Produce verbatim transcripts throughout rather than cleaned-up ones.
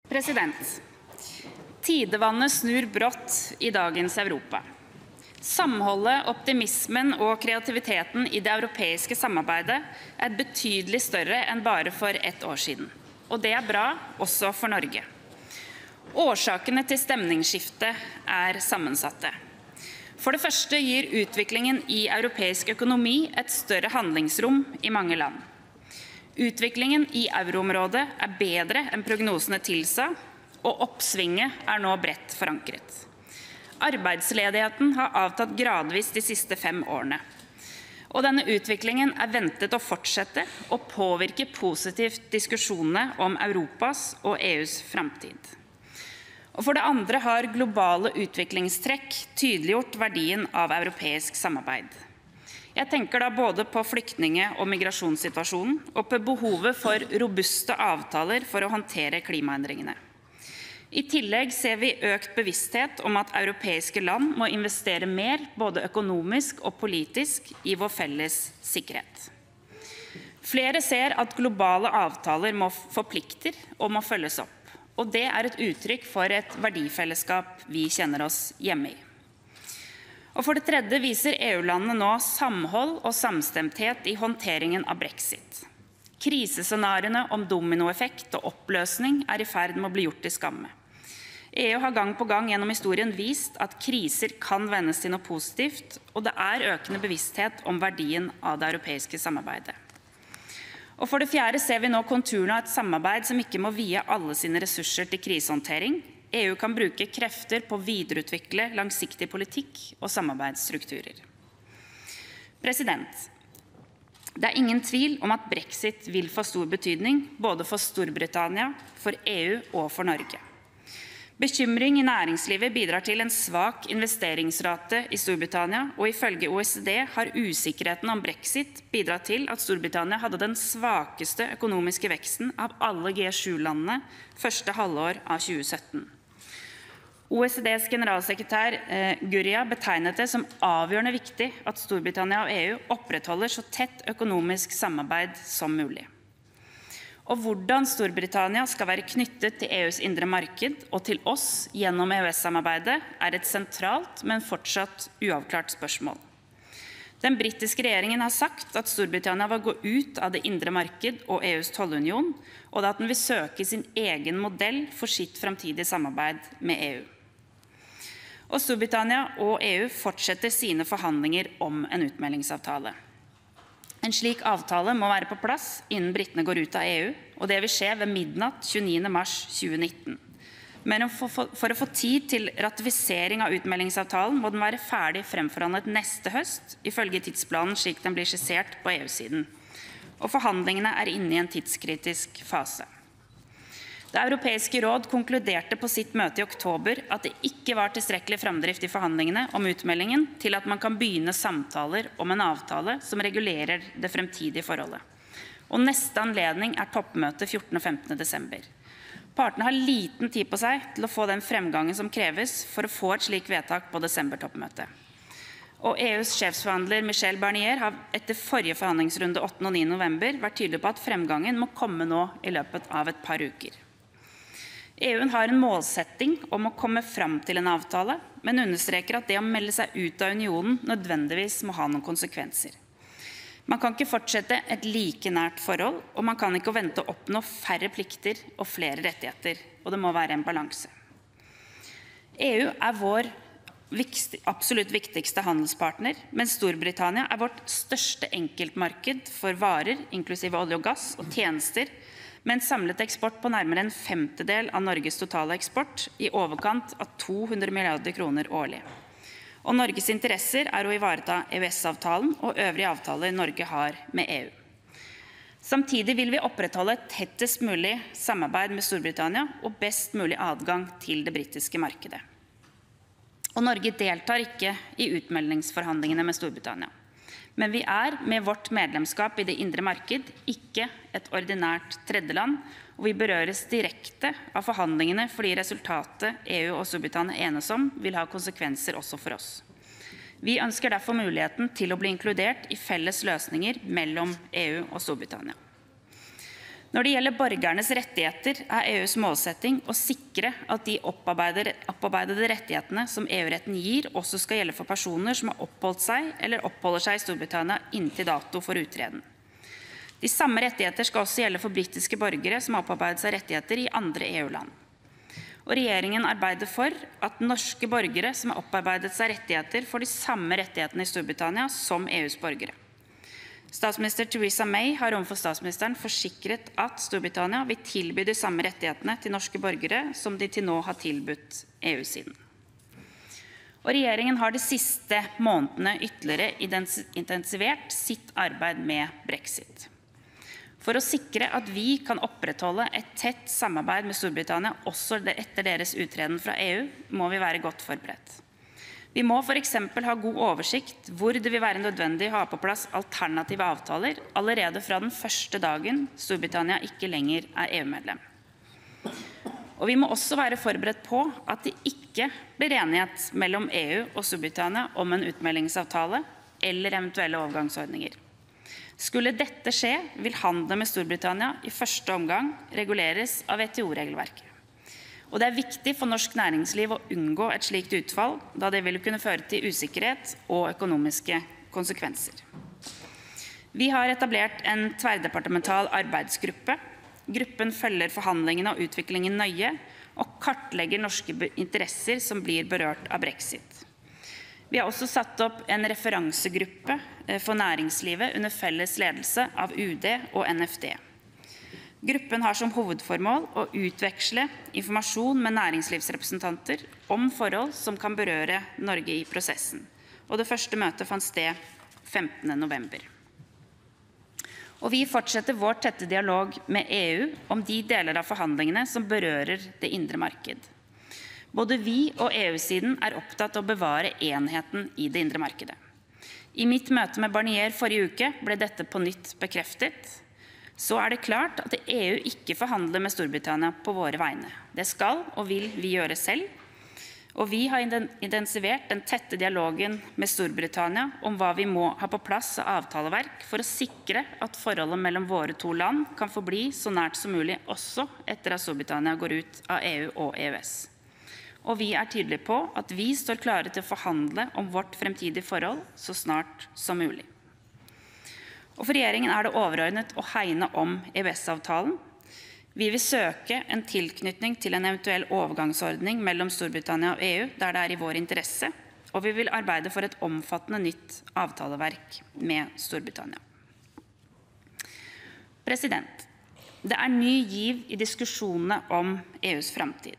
President, tidevannet snur brått i dagens Europa. Samholdet, optimismen og kreativiteten i det europeiske samarbeidet er betydelig større enn bare for ett år siden. Og det er bra, også for Norge. Årsakene til stemningsskiftet er sammensatte. For det første gir utviklingen i europeisk økonomi et større handlingsrom i mange land. Utviklingen i euroområdet er bedre enn prognosene tilsa, og oppsvinget er nå bredt forankret. Arbeidsledigheten har avtatt gradvis de siste fem årene. Og denne utviklingen er ventet å fortsette og påvirke positivt diskusjonene om Europas og EUs fremtid. Og for det andre har globale utviklingstrekk tydeliggjort verdien av europeisk samarbeid. Jeg tenker da både på flyktninge- og migrasjonssituasjonen og på behovet for robuste avtaler for å håndtere klimaendringene. I tillegg ser vi økt bevissthet om at europeiske land må investere mer, både økonomisk og politisk, i vår felles sikkerhet. Flere ser at globale avtaler må forplikter og må følges opp, og det er et uttrykk for et verdifellesskap vi kjenner oss hjemme i. Og for det tredje viser EU-landene nå samhold og samstemthet i håndteringen av brexit. Krisescenariene om dominoeffekt og oppløsning er i ferd med å bli gjort til skamme. E U har gang på gang gjennom historien vist at kriser kan vendes til noe positivt, og det er økende bevissthet om verdien av det europeiske samarbeidet. Og for det fjerde ser vi nå konturene av et samarbeid som ikke må vie alle sine ressurser til krisehåndtering. E U kan bruke krefter på å videreutvikle langsiktig politikk og samarbeidsstrukturer. President, det er ingen tvil om at brexit vil få stor betydning, både for Storbritannia, for E U og for Norge. Bekymring i næringslivet bidrar til en svak investeringsrate i Storbritannia, og ifølge O E C D har usikkerheten om brexit bidratt til at Storbritannia hadde den svakeste økonomiske veksten av alle G sju-landene første halvår av tjue sytten. O E C Ds generalsekretær eh, Gurria betegnet det som avgjørende viktig at Storbritannia og E U opprettholder så tett økonomisk samarbeid som mulig. Og hvordan Storbritannia skal være knyttet til E Us indre marked og til oss gjennom E U S-samarbeidet er et sentralt, men fortsatt uavklart spørsmål. Den britiske regjeringen har sagt at Storbritannia vil gå ut av det indre marked og E Us tollunion, og at den vil søke sin egen modell for sitt fremtidige samarbeid med E U. Og Storbritannia og E U fortsetter sine forhandlinger om en utmeldingsavtale. En slik avtale må være på plass innen britene går ut av E U, og det vil skje ved midnatt tjueniende mars tjue nitten. Men for, for, for å få tid til ratifisering av utmeldingsavtalen må den være ferdig fremforhandlet neste høst, ifølge tidsplanen slik den blir skissert på E U-siden. Og forhandlingene er inne i en tidskritisk fase. Det europeiske råd konkluderte på sitt møte i oktober at det ikke var tilstrekkelig fremdrift i forhandlingene om utmeldingen til at man kan begynne samtaler om en avtale som regulerer det fremtidige forholdet. Og neste anledning er toppmøtet fjortende og femtende desember. Partene har liten tid på seg til å få den fremgangen som kreves for å få et slik vedtak på desember-toppmøtet. Og E Us sjefsforhandler Michel Barnier har etter forrige forhandlingsrunde åttende og niende november vært tydelig på at fremgangen må komme nå i løpet av et par uker. E U har en målsetting om å komme fram til en avtale, men understreker at det å melde seg ut av unionen nødvendigvis må ha noen konsekvenser. Man kan ikke fortsette et like nært forhold, og man kan ikke vente å oppnå færre plikter og flere rettigheter, og det må være en balanse. E U er vår absolutt viktigste handelspartner, mens Storbritannia er vårt største enkeltmarked for varer, inklusive olje og gass og tjenester, med en samlet eksport på nærmere en femtedel av Norges totale eksport i overkant av to hundre milliarder kroner årlig. Og Norges interesser er å ivareta E U S-avtalen og øvrige avtaler Norge har med E U. Samtidig vil vi opprettholde et tettest mulig samarbeid med Storbritannia og best mulig adgang til det britiske markedet. Og Norge deltar ikke i utmeldingsforhandlingene med Storbritannia. Men vi er med vårt medlemskap i det indre marked ikke et ordinært tredjeland, og vi berøres direkte av forhandlingene fordi resultatet E U og Storbritannia enes om vil ha konsekvenser også for oss. Vi ønsker derfor muligheten til å bli inkludert i felles løsninger mellom E U og Storbritannia. Når det gjelder borgernes rettigheter, er EUs målsetting å sikre at de opparbeidede, opparbeidede rettighetene som EU-retten gir, også skal gjelde for personer som har oppholdt seg eller oppholder seg i Storbritannia inntil dato for uttreden. De samme rettigheter skal også gjelde for britiske borgere som har opparbeidet seg rettigheter i andre EU-land. Og regjeringen arbeider for at norske borgere som har opparbeidet seg rettigheter får de samme rettighetene i Storbritannia som EUs borgere. Statsminister Theresa May har overfor statsministeren forsikret at Storbritannia vil tilby de samme rettighetene til norske borgere som de til nå har tilbudt EU-siden. Og regjeringen har de siste månedene ytterligere intensivert sitt arbeid med Brexit. For å sikre at vi kan opprettholde et tett samarbeid med Storbritannia også etter deres uttreden fra EU, må vi være godt forberedt. Vi må for eksempel ha god oversikt hvor det vil være nødvendig å ha på plass alternative avtaler allerede fra den første dagen Storbritannia ikke lenger er EU-medlem. Og vi må også være forberedt på at det ikke blir enighet mellom EU og Storbritannia om en utmeldingsavtale eller eventuelle overgangsordninger. Skulle dette skje, vil handel med Storbritannia i første omgang reguleres av W T O-regelverket. Og det er viktig for norsk næringsliv å unngå et slikt utfall, da det vil kunne føre til usikkerhet og økonomiske konsekvenser. Vi har etablert en tverrdepartemental arbeidsgruppe. Gruppen følger forhandlingene og utviklingen nøye, og kartlegger norske interesser som blir berørt av Brexit. Vi har også satt opp en referansegruppe for næringslivet under felles ledelse av U D og N F D. Gruppen har som hovedformål å utveksle informasjon med næringslivsrepresentanter om forhold som kan berøre Norge i prosessen. Og det første møtet fant sted femtende november. Og vi fortsetter vår tette dialog med EU om de deler av forhandlingene som berører det indre marked. Både vi og EU-siden er opptatt av å bevare enheten i det indre markedet. I mitt møte med Barnier forrige uke ble dette på nytt bekreftet. Så er det klart at E U ikke forhandler med Storbritannia på våre vegne. Det skal og vil vi gjøre selv. Og vi har intensivert den tette dialogen med Storbritannia om hva vi må ha på plass av avtaleverk for å sikre at forholdet mellom våre to land kan forbli så nært som mulig også etter at Storbritannia går ut av E U og E U S. Og vi er tydelige på at vi står klare til å forhandle om vårt fremtidige forhold så snart som mulig. Og for regjeringen er det overordnet å hegne om E U S-avtalen. Vi vil søke en tilknytning til en eventuell overgangsordning mellom Storbritannia og E U, der det er i vår interesse, og vi vil arbeide for et omfattende nytt avtaleverk med Storbritannia. President, det er ny giv i diskusjonene om E U's fremtid.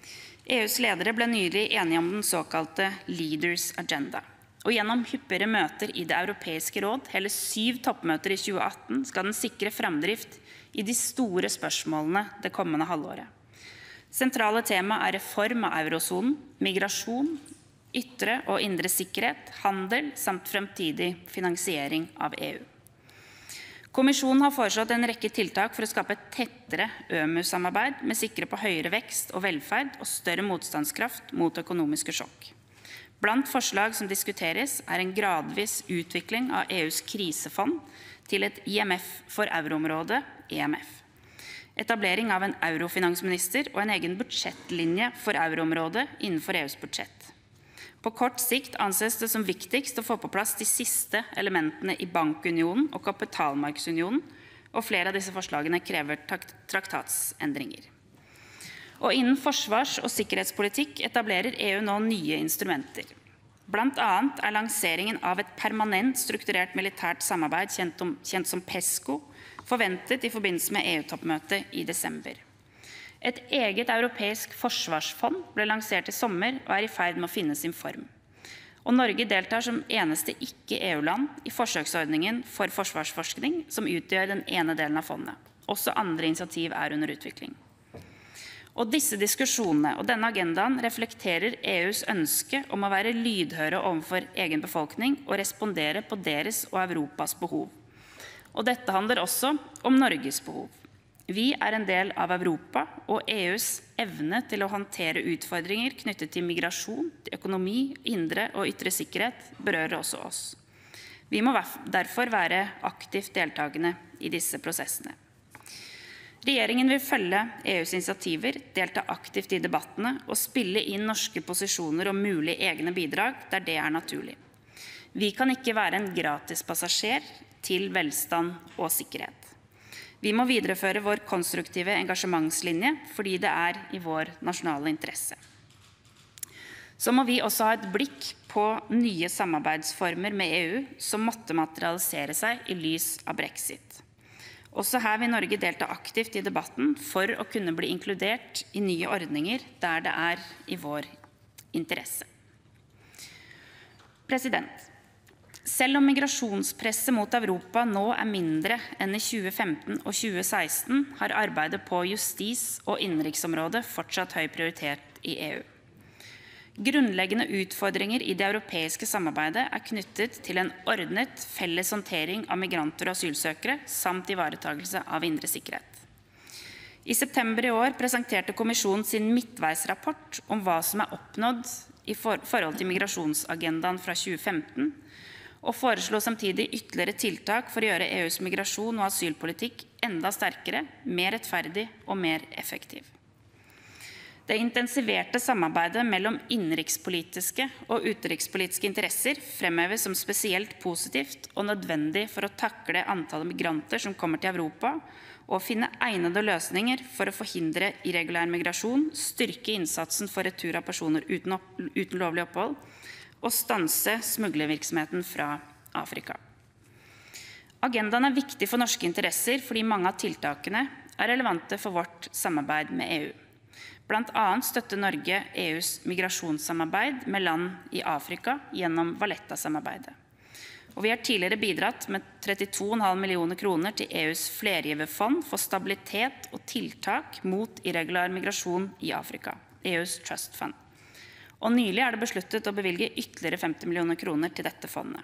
E U's ledere ble nylig enige om den såkalte Leaders Agenda. Og gjennom hyppigere møter i det europeiske råd, hele syv toppmøter i tjue atten, skal den sikre fremdrift i de store spørsmålene det kommende halvåret. Sentrale tema er reform av eurozonen, migrasjon, ytre og indre sikkerhet, handel samt fremtidig finansiering av E U. Kommisjonen har foreslått en rekke tiltak for å skape et tettere Ø M U-samarbeid med sikre på høyere vekst og velferd og større motstandskraft mot økonomiske sjokk. Blant forslag som diskuteres er en gradvis utvikling av E U's krisefond til et I M F for euroområdet, E M F. Etablering av en eurofinansminister og en egen budsjettlinje for euroområdet innenfor E U's budsjett. På kort sikt anses det som viktigst å få på plass de siste elementene i bankunionen og kapitalmarkedsunionen, og flere av disse forslagene krever traktatsendringer. Og innen forsvars- og sikkerhetspolitikk etablerer E U nå nye instrumenter. Blant annet er lanseringen av et permanent strukturert militært samarbeid kjent, om, kjent som PESCO forventet i forbindelse med E U-toppmøtet i desember. Et eget europeisk forsvarsfond ble lansert i sommer og er i ferd med å finne sin form. Og Norge deltar som eneste ikke-E U-land i forsøksordningen for forsvarsforskning som utgjør den ene delen av fondet. Også andre initiativ er under utvikling. Og disse diskusjonene og denne agendaen reflekterer E U's ønske om å være lydhøre overfor egen befolkning og respondere på deres og Europas behov. Og dette handler også om Norges behov. Vi er en del av Europa, og E U's evne til å håndtere utfordringer knyttet til migrasjon, til økonomi, indre og ytre sikkerhet berører også oss. Vi må derfor være aktivt deltagende i disse prosessene. Regjeringen vil følge E U's initiativer, delta aktivt i debattene og spille inn norske posisjoner og mulige egne bidrag der det er naturlig. Vi kan ikke være en gratis passasjer til velstand og sikkerhet. Vi må videreføre vår konstruktive engasjementslinje fordi det er i vår nasjonale interesse. Så må vi også ha et blikk på nye samarbeidsformer med E U som måtte materialisere seg i lys av brexit. Også her vil Norge delta aktivt i debatten for å kunne bli inkludert i nye ordninger der det er i vår interesse. President, selv om migrasjonspresset mot Europa nå er mindre enn i tjue femten og tjue seksten, har arbeidet på justis- og innenriksområdet fortsatt høy prioritet i E U. Grunnleggende utfordringer i det europeiske samarbeidet er knyttet til en ordnet felles håndtering av migranter og asylsøkere, samt ivaretagelse av indre sikkerhet. I september i år presenterte kommisjonen sin midtveisrapport om hva som er oppnådd i forhold til migrasjonsagendaen fra tjue femten, og foreslo samtidig ytterligere tiltak for å gjøre E U's migrasjon- og asylpolitikk enda sterkere, mer rettferdig og mer effektiv. Det intensiverte samarbeidet mellom innenrikspolitiske og utenrikspolitiske interesser fremheves som spesielt positivt og nødvendig for å takle antallet migranter som kommer til Europa, og finne egnede løsninger for å forhindre irregulær migrasjon, styrke innsatsen for retur av personer uten, opp, uten lovlig opphold, og stanse smuglervirksomheten fra Afrika. Agendaen er viktig for norske interesser fordi mange av tiltakene er relevante for vårt samarbeid med E U. Blant annet støtter Norge E U's migrasjonssamarbeid med land i Afrika gjennom Valletta-samarbeidet. Og vi har tidligere bidratt med trettito komma fem millioner kroner til E U's flergiverfond for stabilitet og tiltak mot irregulær migrasjon i Afrika, E U's Trust Fund. Og nylig er det besluttet å bevilge ytterligere femti millioner kroner til dette fondet.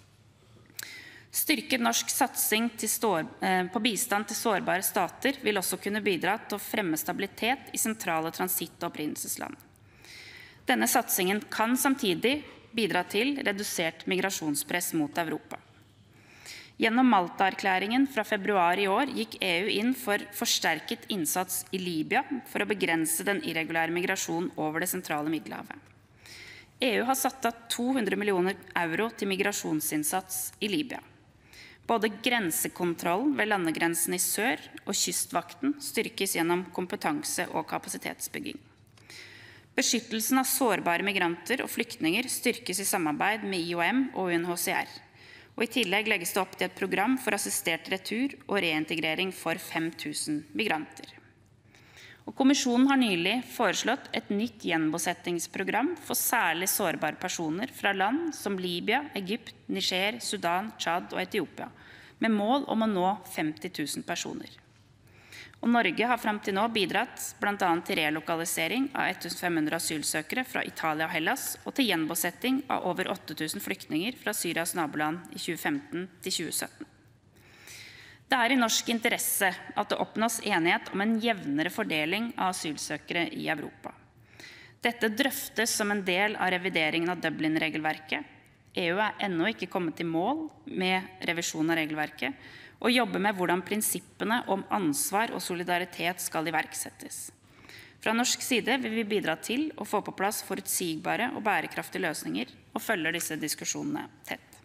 Styrket norsk satsing til stor, eh, på bistand til sårbare stater vil også kunne bidra til å fremme stabilitet i sentrale transitt- og opprinnelsesland. Denne satsingen kan samtidig bidra til redusert migrasjonspress mot Europa. Gjennom Malta-erklæringen fra februar i år gikk E U inn for forsterket innsats i Libya for å begrense den irregulære migrasjonen over det sentrale Middelhavet. E U har satt av to hundre millioner euro til migrasjonsinnsats i Libya. Både grensekontrollen ved landegrensen i sør og kystvakten styrkes gjennom kompetanse- og kapasitetsbygging. Beskyttelsen av sårbare migranter og flyktninger styrkes i samarbeid med I O M og U N H C R. Og I tillegg legges det opp til et program for assistert retur og reintegrering for fem tusen migranter. Og Kommisjonen har nylig foreslått et nytt gjenbosettingsprogram for særlig sårbare personer fra land som Libya, Egypt, Niger, Sudan, Tsjad og Etiopia, med mål om å nå femti tusen personer. Og Norge har frem til nå bidratt blant annet til relokalisering av ett tusen fem hundre asylsøkere fra Italia og Hellas, og til gjenbosetting av over åtte tusen flyktninger fra Syrias naboland i tjue femten til tjue sytten. Det er i norsk interesse at det oppnås enighet om en jevnere fordeling av asylsøkere i Europa. Dette drøftes som en del av revideringen av Dublin-regelverket. E U er ennå ikke kommet i mål med revisjon av regelverket, og jobber med hvordan prinsippene om ansvar og solidaritet skal iverksettes. Fra norsk side vil vi bidra til å få på plass forutsigbare og bærekraftige løsninger, og følger disse diskusjonene tett.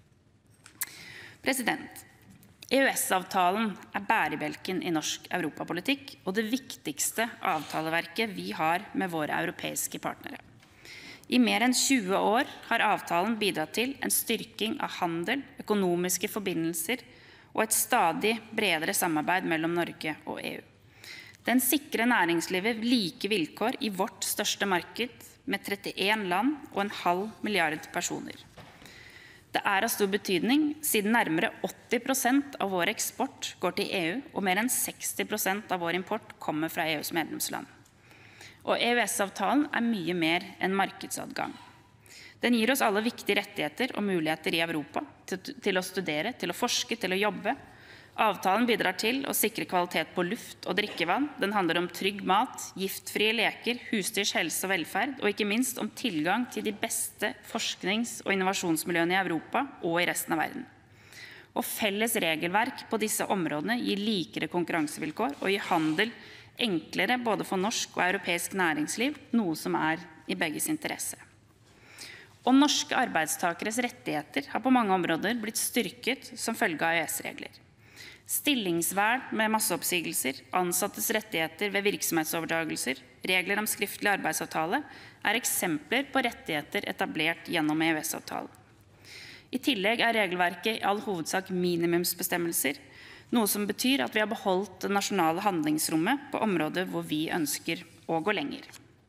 President, E U S-avtalen er bærebjelken i norsk europapolitikk og det viktigste avtaleverket vi har med våre europeiske partnere. I mer enn tjue år har avtalen bidratt til en styrking av handel, økonomiske forbindelser og et stadig bredere samarbeid mellom Norge og E U. Den sikrer næringslivet like vilkår i vårt største marked med trettien land og en halv milliard personer. Det er av stor betydning, siden nærmere åtti prosent av vår eksport går til E U, og mer enn seksti prosent av vår import kommer fra E U's medlemsland. Og E U S-avtalen er mye mer enn markedsadgang. Den gir oss alle viktige rettigheter og muligheter i Europa til, til å studere, til å forske, til å jobbe. Avtalen bidrar til å sikre kvalitet på luft og drikkevann. Den handler om trygg mat, giftfrie leker, husdyrs helse og velferd, og ikke minst om tilgang til de beste forsknings- og innovasjonsmiljøene i Europa og i resten av verden. Og felles regelverk på disse områdene gir likere konkurransevilkår og gir handel enklere både for norsk og europeisk næringsliv, noe som er i begges interesse. Og norske arbeidstakeres rettigheter har på mange områder blitt styrket som følge av E U S-regler. Stillingsvern med masseoppsigelser, ansattes rettigheter ved virksomhetsoverdragelser, regler om skriftlig arbeidsavtale er eksempler på rettigheter etablert gjennom E U S-avtalen. I tillegg er regelverket i all hovedsak minimumsbestemmelser, noe som betyr at vi har beholdt det nasjonale handlingsrommet på områder hvor vi ønsker å gå lenger.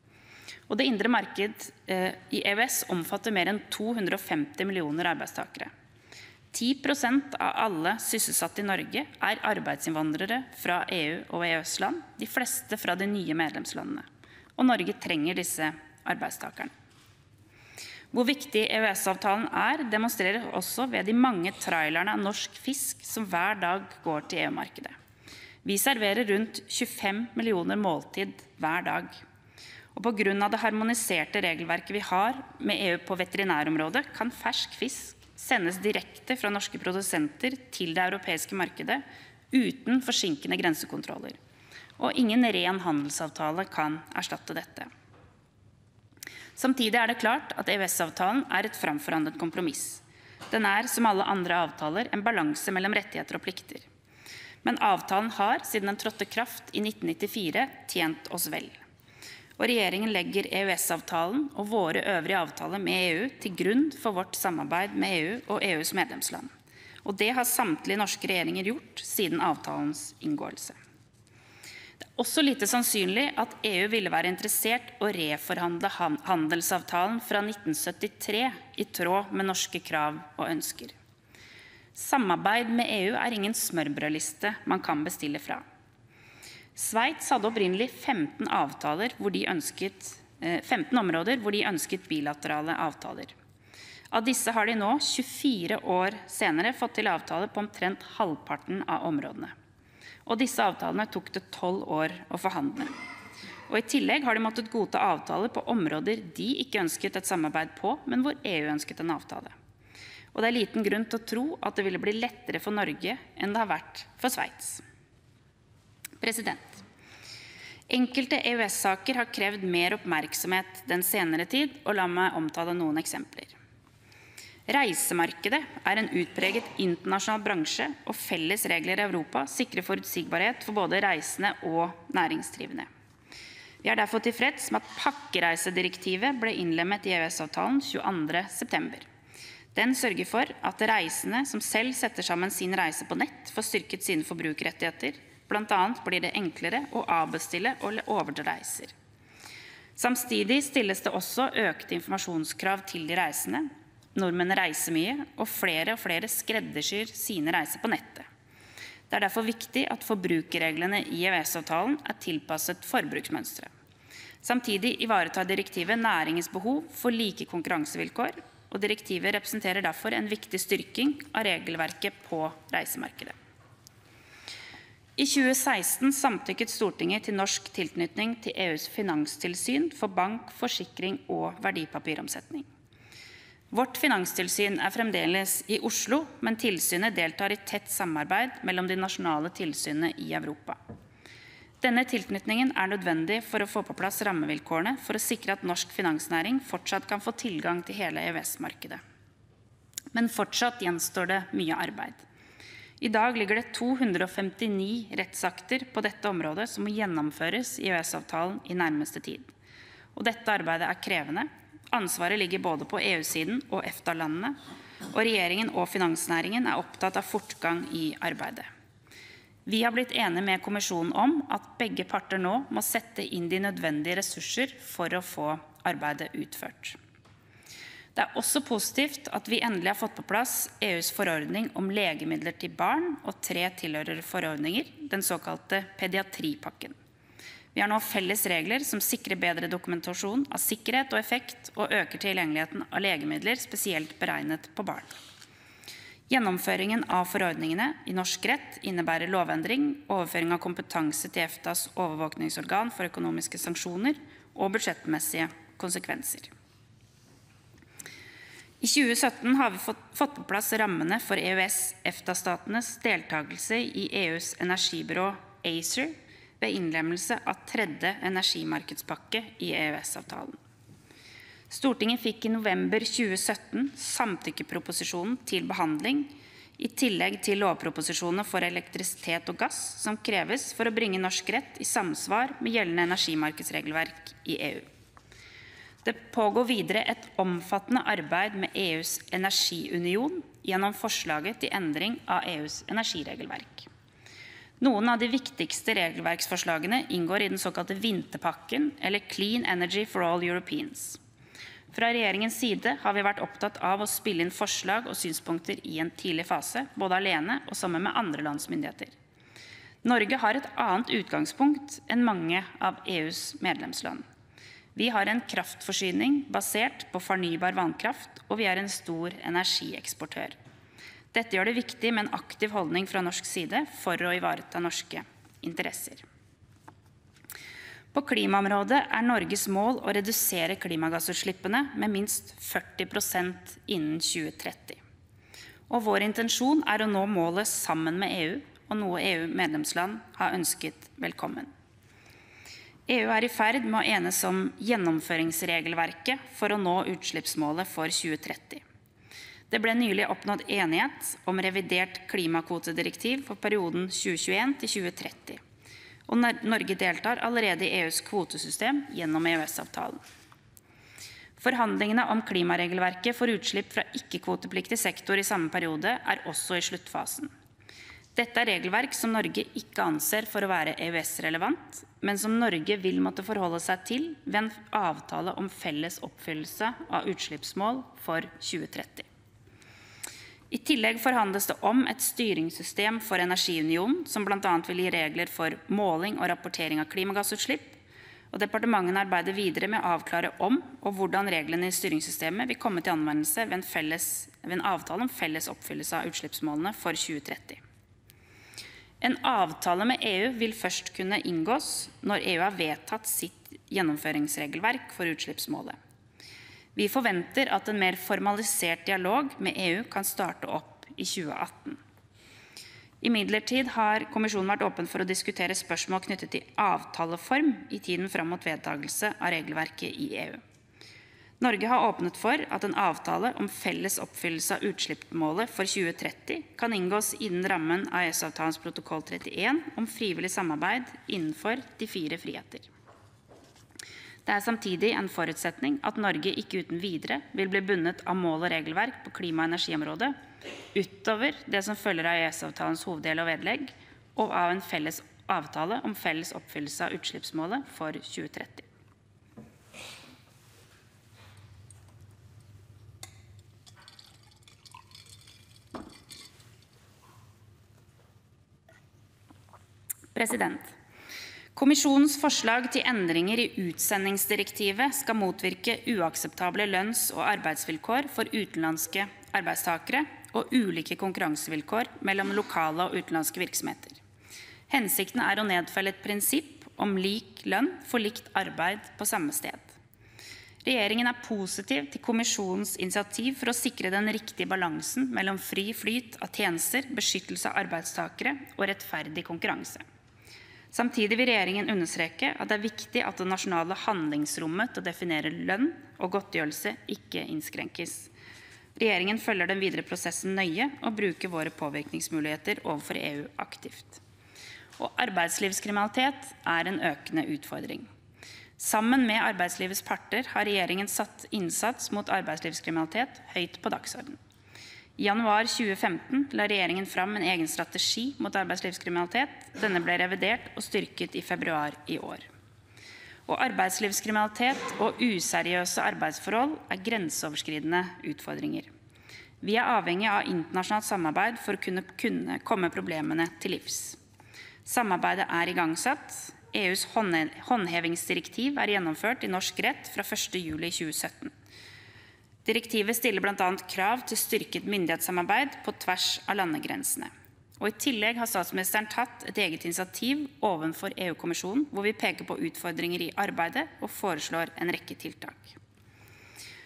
Og det indre marked eh, i E U S omfatter mer enn to hundre og femti millioner arbeidstakere. ti prosent av alle sysselsatte i Norge er arbeidsinnvandrere fra E U og E Ø S-land, de fleste fra de nye medlemslandene. Og Norge trenger disse arbeidstakerne. Hvor viktig E U S-avtalen er, demonstrerer også ved de mange trailerne av norsk fisk som hver dag går til E U-markedet. Vi serverer rundt tjuefem millioner måltid hver dag. Og på grunn av det harmoniserte regelverket vi har med E U på veterinærområdet, kan fersk fisk sendes direkte fra norske produsenter til det europeiske markedet uten forsinkende grensekontroller. Og ingen ren handelsavtale kan erstatte dette. Samtidig er det klart at E U S-avtalen er et framforhandlet kompromiss. Den er, som alle andre avtaler, en balanse mellom rettigheter og plikter. Men avtalen har, siden den trådte kraft i nitten nittifire, tjent oss vel. Og regjeringen legger E U S-avtalen og våre øvrige avtaler med E U til grunn for vårt samarbeid med E U og E U's medlemsland. Og det har samtlige norske regjeringer gjort siden avtalens inngåelse. Det er også lite sannsynlig at E U ville være interessert å reforhandle handelsavtalen fra nitten syttitre i tråd med norske krav og ønsker. Samarbeid med E U er ingen smørbrødliste man kan bestille fra. Sveits hadde opprinnelig femten, avtaler hvor de ønsket, femten områder hvor de ønsket bilaterale avtaler. Av disse har de nå, tjuefire år senere, fått til avtaler på omtrent halvparten av områdene. Og disse avtalene tok det tolv år å forhandle. Og i tillegg har de måttet godta avtaler på områder de ikke ønsket et samarbeid på, men hvor E U ønsket en avtale. Og det er liten grunn til å tro at det ville bli lettere for Norge enn det har vært for Sveits. President. Enkelte E U S-saker har krevd mer oppmerksomhet den senere tid, og la meg omtale noen eksempler. Reisemarkedet er en utpreget internasjonal bransje, og felles regler i Europa sikrer forutsigbarhet for både reisende og næringsdrivende. Vi er derfor tilfreds med at pakkereisedirektivet ble innlemmet i E U S-avtalen tjueandre september. Den sørger for at reisende som selv setter sammen sin reise på nett får styrket sine forbrukerrettigheter. Blant annet blir det enklere å avbestille og overdra reiser. Samtidig stilles det også økte informasjonskrav til de reisende. Nordmenn reiser mye, og flere og flere skreddersyr sine reiser på nettet. Det er derfor viktig at forbrukerreglene i E U S-avtalen er tilpasset forbruksmønstre. Samtidig ivaretar direktivet næringens behov for like konkurransevilkår, og direktivet representerer derfor en viktig styrking av regelverket på reisemarkedet. I tjue seksten samtykket Stortinget til norsk tilknytning til E U's finanstilsyn for bank, forsikring og verdipapiromsetning. Vårt finanstilsyn er fremdeles i Oslo, men tilsynet deltar i tett samarbeid mellom de nasjonale tilsynene i Europa. Denne tilknytningen er nødvendig for å få på plass rammevilkårene for å sikre at norsk finansnæring fortsatt kan få tilgang til hele E U S-markedet. Men fortsatt gjenstår det mye arbeid. I dag ligger det to hundre og femtini rettsakter på dette området som må gjennomføres i E U S-avtalen i nærmeste tid. Og dette arbeidet er krevende. Ansvaret ligger både på E U-siden og EFTA-landene, og regjeringen og finansnæringen er opptatt av fortgang i arbeidet. Vi har blitt enige med kommisjonen om at begge parter nå må sette inn de nødvendige ressurser for å få arbeidet utført. Det er også positivt at vi endelig har fått på plass E U's forordning om legemidler til barn og tre tilhørende forordninger, den såkalte pediatripakken. Vi har nå felles regler som sikrer bedre dokumentasjon av sikkerhet og effekt og øker tilgjengeligheten av legemidler spesielt beregnet på barn. Gjennomføringen av forordningene i norsk rett innebærer lovendring, overføring av kompetanse til EFTAs overvåkningsorgan for økonomiske sanksjoner og budsjettmessige konsekvenser. I tjue sytten har vi fått, fått på plass rammene for EØS-EFTA-statenes deltakelse i E U's energibyrå ACER ved innlemmelse av tredje energimarkedspakke i EØS-avtalen. Stortinget fikk i november tjue sytten samtykkeproposisjonen til behandling, i tillegg til lovproposisjoner for elektrisitet og gass som kreves for å bringe norsk rett i samsvar med gjeldende energimarkedsregelverk i E U. Det pågår videre et omfattende arbeid med E U's energiunion gjennom forslaget til endring av E U's energiregelverk. Noen av de viktigste regelverksforslagene inngår i den såkalte vinterpakken, eller Clean Energy for All Europeans. Fra regjeringens side har vi vært opptatt av å spille inn forslag og synspunkter i en tidlig fase, både alene og sammen med andre landsmyndigheter. Norge har et annet utgangspunkt enn mange av E U's medlemsland. Vi har en kraftforsyning basert på fornybar vannkraft, og vi er en stor energieksportør. Dette gjør det viktig med en aktiv holdning fra norsk side for å ivareta norske interesser. På klimaområdet er Norges mål å redusere klimagassutslippene med minst førti prosent innen tjue tretti. Og vår intensjon er å nå målet sammen med E U, og noe E U-medlemsland har ønsket velkommen. E U er i ferd med å enes om gjennomføringsregelverket for å nå utslippsmålet for tjue tretti. Det ble nylig oppnådd enighet om revidert klimakvotedirektiv for perioden tjue tjueen til tjue tretti, og Norge deltar allerede i E U's kvotesystem gjennom E U S-avtalen. Forhandlingene om klimaregelverket for utslipp fra ikke-kvotepliktig sektor i samme periode er også i sluttfasen. Dette er regelverk som Norge ikke anser for å være E U S-relevant, men som Norge vil måtte forholde seg til ved en avtale om felles oppfyllelse av utslippsmål for tjue tretti. I tillegg forhandles det om et styringssystem for energiunionen, som blant annet vil gi regler for måling og rapportering av klimagassutslipp, og departementene arbeider videre med å avklare om og hvordan reglene i styringssystemet vil komme til anvendelse ved en, felles, ved en avtale om felles oppfyllelse av utslippsmålene for tjue tretti. En avtale med E U vil først kunne inngås når E U har vedtatt sitt gjennomføringsregelverk for utslippsmålet. Vi forventer at en mer formalisert dialog med E U kan starte opp i tjue atten. Imidlertid har kommisjonen vært åpen for å diskutere spørsmål knyttet til avtaleform i tiden fram mot vedtakelse av regelverket i E U. Norge har åpnet for at en avtale om felles oppfyllelse av utslippsmålet for tjue tretti kan inngås innen rammen av E S-avtalens protokoll trettien om frivillig samarbeid innenfor de fire friheter. Det er samtidig en forutsetning at Norge ikke uten videre vil bli bundet av mål og regelverk på klima- og energiområdet utover det som følger av E S-avtalens hoveddel og vedlegg, og av en felles avtale om felles oppfyllelse av utslippsmålet for tjue tretti. President. Kommisjonens forslag til endringer i utsendingsdirektivet skal motvirke uakseptable lønns- og arbeidsvilkår for utenlandske arbeidstakere og ulike konkurransevilkår mellom lokale og utenlandske virksomheter. Hensikten er å nedfelle et prinsipp om lik lønn for likt arbeid på samme sted. Regjeringen er positiv til kommisjonens initiativ for å sikre den riktige balansen mellom fri flyt av tjenester, beskyttelse av arbeidstakere og rettferdig konkurranse. Samtidig vil regjeringen understreke at det er viktig at det nasjonale handlingsrommet til å definere lønn og godtgjørelse ikke innskrenkes. Regjeringen følger den videre prosessen nøye og bruker våre påvirkningsmuligheter overfor E U aktivt. Og arbeidslivskriminalitet er en økende utfordring. Sammen med arbeidslivets parter har regjeringen satt innsats mot arbeidslivskriminalitet høyt på dagsordenen. I januar tjue femten la regjeringen fram en egen strategi mot arbeidslivskriminalitet. Denne ble revidert og styrket i februar i år. Og arbeidslivskriminalitet og useriøse arbeidsforhold er grenseoverskridende utfordringer. Vi er avhengig av internasjonalt samarbeid for å kunne, kunne komme problemene til livs. Samarbeidet er igangsatt. E U's håndhevingsdirektiv er gjennomført i norsk rett fra første juli tjue sytten. Direktivet stiller blant annet krav til styrket myndighetssamarbeid på tvers av landegrensene. Og i tillegg har statsministeren tatt et eget initiativ overfor E U-kommisjonen, hvor vi peker på utfordringer i arbeidet og foreslår en rekke tiltak.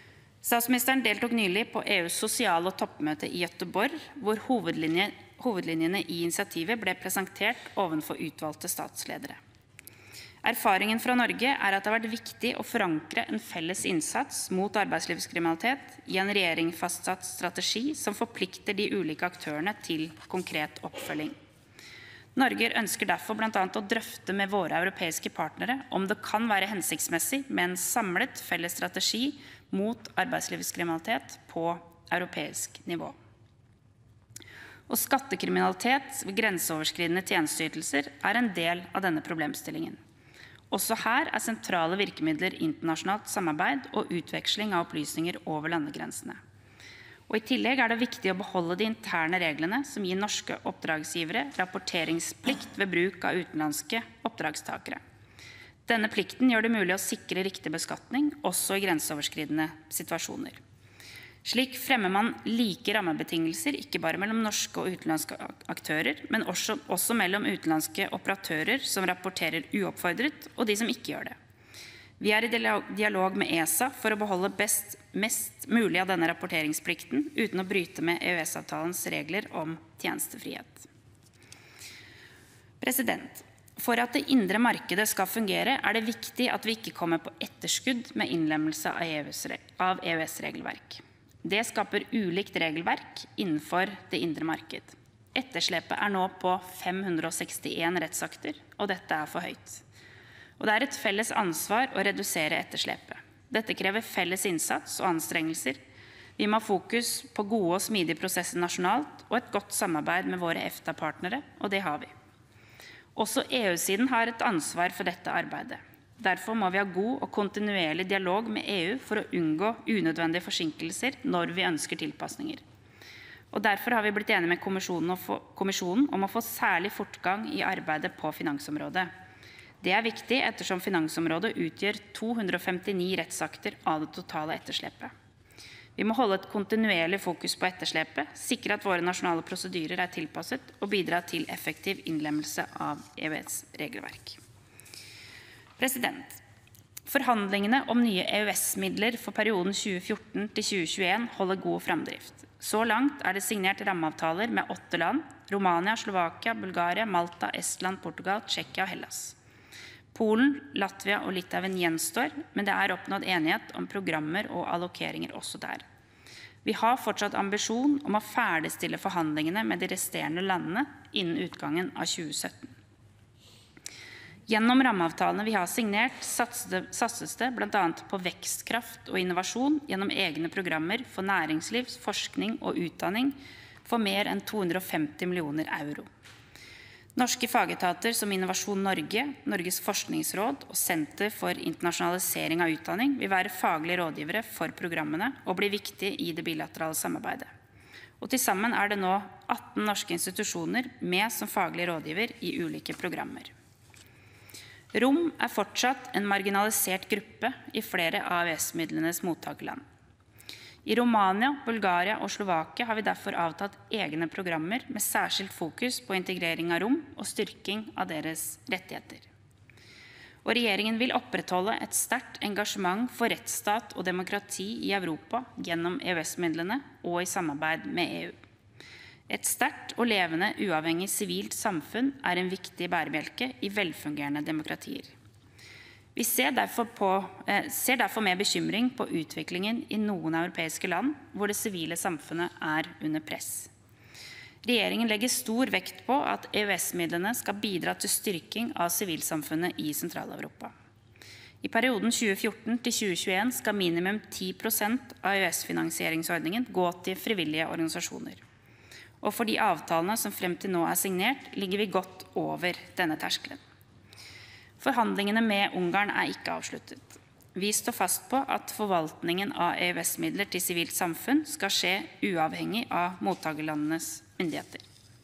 Statsministeren deltok nylig på E U's sosiale toppmøte i Göteborg, hvor hovedlinje, hovedlinjene i initiativet ble presentert ovenfor utvalgte statsledere. Erfaringen fra Norge er at det har vært viktig å forankre en felles innsats mot arbeidslivskriminalitet i en regjeringsfastsatt strategi som forplikter de ulike aktørene til konkret oppfølging. Norge ønsker derfor blant annet å drøfte med våre europeiske partnere om det kan være hensiktsmessig med en samlet felles strategi mot arbeidslivskriminalitet på europeisk nivå. Og skattekriminalitet ved grenseoverskridende tjenesteytelser er en del av denne problemstillingen. Også her er sentrale virkemidler internasjonalt samarbeid og utveksling av opplysninger over landegrensene. Og i tillegg er det viktig å beholde de interne reglene som gir norske oppdragsgivere rapporteringsplikt ved bruk av utenlandske oppdragstakere. Denne plikten gjør det mulig å sikre riktig beskatning også i grenseoverskridende situasjoner. Slik fremmer man like rammebetingelser ikke bare mellom norske og utenlandske aktører, men også, også mellom utenlandske operatører som rapporterer uoppfordret og de som ikke gjør det. Vi er i dialog med E S A for å beholde best, mest mulig av denne rapporteringsplikten uten å bryte med E U S-avtalens regler om tjenestefrihet. President, for at det indre markedet skal fungere, er det viktig at vi ikke kommer på etterskudd med innlemmelse av E U S-regelverk. Det skaper ulikt regelverk innenfor det indre marked. Etterslepet er nå på fem hundre og sekstien rettsakter, og dette er for høyt. Og det er et felles ansvar å redusere etterslepet. Dette krever felles innsats og anstrengelser. Vi må ha fokus på gode og smidige prosesser nasjonalt, og et godt samarbeid med våre EFTA-partnere, og det har vi. Også E U-siden har et ansvar for dette arbeidet. Derfor må vi ha god og kontinuerlig dialog med E U for å unngå unødvendige forsinkelser når vi ønsker tilpasninger. Og derfor har vi blitt enige med kommisjonen, få, kommisjonen om å få særlig fortgang i arbeidet på finansområdet. Det er viktig ettersom finansområdet utgjør to hundre og femtini rettsakter av det totale etterslepet. Vi må holde et kontinuerlig fokus på etterslepet, sikre at våre nasjonale prosedyrer er tilpasset og bidra til effektiv innlemmelse av E U S-regelverk. President, forhandlingene om nye E U S-midler for perioden tjue fjorten til tjue tjueen holder god fremdrift. Så langt er det signert rammeavtaler med åtte land: Romania, Slovakia, Bulgaria, Malta, Estland, Portugal, Tsjekkia og Hellas. Polen, Latvia og Litauen gjenstår, men det er oppnådd enighet om programmer og allokeringer også der. Vi har fortsatt ambisjon om å ferdigstille forhandlingene med de resterende landene innen utgangen av tjue sytten. Gjennom rammeavtalene vi har signert, satses det blant annet på vekstkraft og innovasjon gjennom egne programmer for næringsliv, forskning og utdanning for mer enn to hundre og femti millioner euro. Norske fagetater som Innovasjon Norge, Norges forskningsråd og Senter for internasjonalisering av utdanning vil være faglige rådgivere for programmene og bli viktige i det bilaterale samarbeidet. Og til sammen er det nå atten norske institusjoner med som faglige rådgiver i ulike programmer. Rom er fortsatt en marginalisert gruppe i flere av E U S-midlenes mottakerland. I Romania, Bulgaria og Slovakia har vi derfor avtatt egne programmer med særskilt fokus på integrering av rom og styrking av deres rettigheter. Og regjeringen vil opprettholde et sterkt engasjement for rettsstat og demokrati i Europa gjennom E U S-midlene og i samarbeid med E U. Et sterkt og levende uavhengig sivilt samfunn er en viktig bærebjelke i velfungerende demokratier. Vi ser derfor, på, eh, ser derfor med bekymring på utviklingen i noen europeiske land hvor det sivile samfunnet er under press. Regjeringen legger stor vekt på at E U S-midlene skal bidra til styrking av sivilsamfunnet i Sentral-Europa. I perioden tjue fjorten til tjue tjueen skal minimum ti prosent av E U S-finansieringsordningen gå til frivillige organisasjoner. Og for de avtalene som frem til nå er signert, ligger vi godt over denne terskelen. Forhandlingene med Ungarn er ikke avsluttet. Vi står fast på at forvaltningen av E U S-midler til sivilt samfunn skal skje uavhengig av mottakerlandenes myndigheter.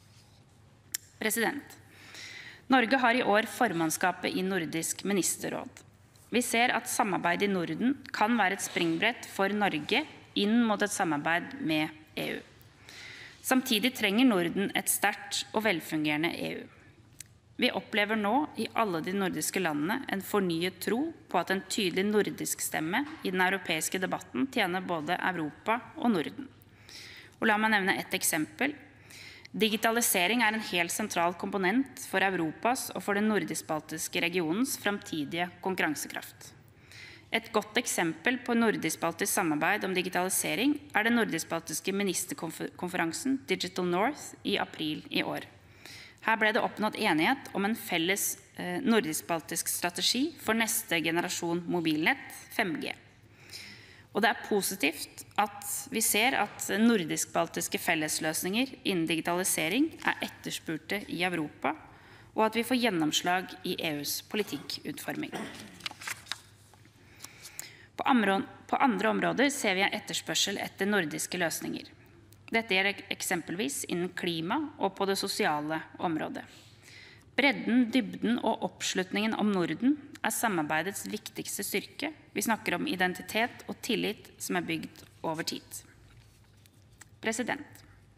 President, Norge har i år formannskapet i Nordisk ministerråd. Vi ser at samarbeid i Norden kan være et springbrett for Norge inn mot et samarbeid med E U. Samtidig trenger Norden et sterkt og velfungerende E U. Vi opplever nå i alle de nordiske landene en fornyet tro på at en tydelig nordisk stemme i den europeiske debatten tjener både Europa og Norden. Og la meg nevne et eksempel. Digitalisering er en helt sentral komponent for Europas og for den nordisk-baltiske regionens fremtidige konkurransekraft. Et godt eksempel på nordisk-baltisk samarbeid om digitalisering er den nordisk-baltiske ministerkonferansen Digital North i april i år. Her ble det oppnådd enighet om en felles eh, nordisk-baltisk strategi for neste generasjon mobilnett, fem G. Og det er positivt at vi ser at nordisk-baltiske fellesløsninger innen digitalisering er etterspurte i Europa, og at vi får gjennomslag i E U's politikkutforming. På andre områder ser vi en etterspørsel etter nordiske løsninger. Dette gjelder eksempelvis innen klima og på det sosiale området. Bredden, dybden og oppslutningen om Norden er samarbeidets viktigste styrke. Vi snakker om identitet og tillit som er bygd over tid. President.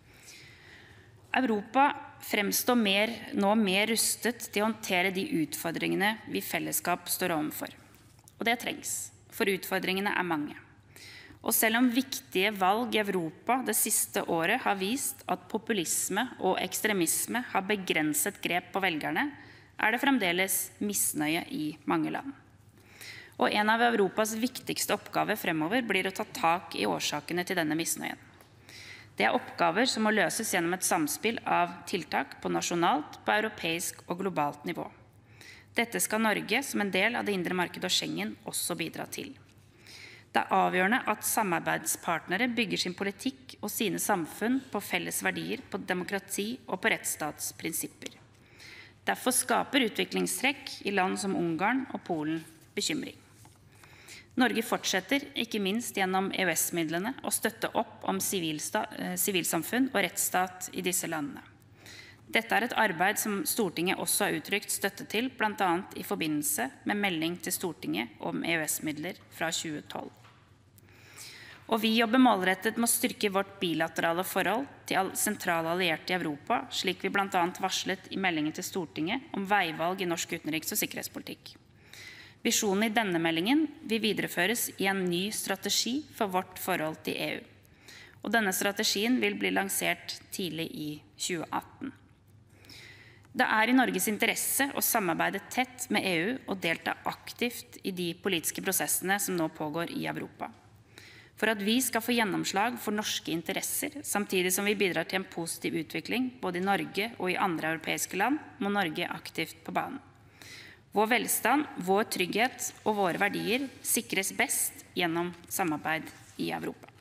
Europa fremstår mer, nå mer rustet til å håndtere de utfordringene vi i fellesskap står overfor. Og det trengs, for utfordringene er mange. Og selv om viktige valg i Europa det siste året har vist at populisme og ekstremisme har begrenset grep på velgerne, er det fremdeles misnøye i mange land. Og en av Europas viktigste oppgaver fremover blir å ta tak i årsakene til denne misnøyen. Det er oppgaver som må løses gjennom et samspill av tiltak på nasjonalt, på europeisk og globalt nivå. Dette skal Norge, som en del av det indre markedet og Schengen, også bidra til. Det er avgjørende at samarbeidspartnere bygger sin politikk og sine samfunn på felles verdier, på demokrati og på rettsstatsprinsipper. Derfor skaper utviklingstrekk i land som Ungarn og Polen bekymring. Norge fortsetter, ikke minst gjennom E U S-midlene, å støtte opp om sivilsamfunn og rettsstat i disse landene. Dette er et arbeid som Stortinget også har uttrykt støtte til, blant annet i forbindelse med melding til Stortinget om E U S-midler fra tjue tolv. Og vi jobber målrettet med å styrke vårt bilaterale forhold til sentrale allierte i Europa, slik vi blant annet varslet i meldingen til Stortinget om veivalg i norsk utenriks- og sikkerhetspolitikk. Visjonen i denne meldingen vil videreføres i en ny strategi for vårt forhold til E U. Og denne strategien vil bli lansert tidlig i tjue atten. Det er i Norges interesse å samarbeide tett med E U og delta aktivt i de politiske prosessene som nå pågår i Europa. For at vi skal få gjennomslag for norske interesser, samtidig som vi bidrar til en positiv utvikling både i Norge og i andre europeiske land, må Norge aktivt på banen. Vår velstand, vår trygghet og våre verdier sikres best gjennom samarbeid i Europa.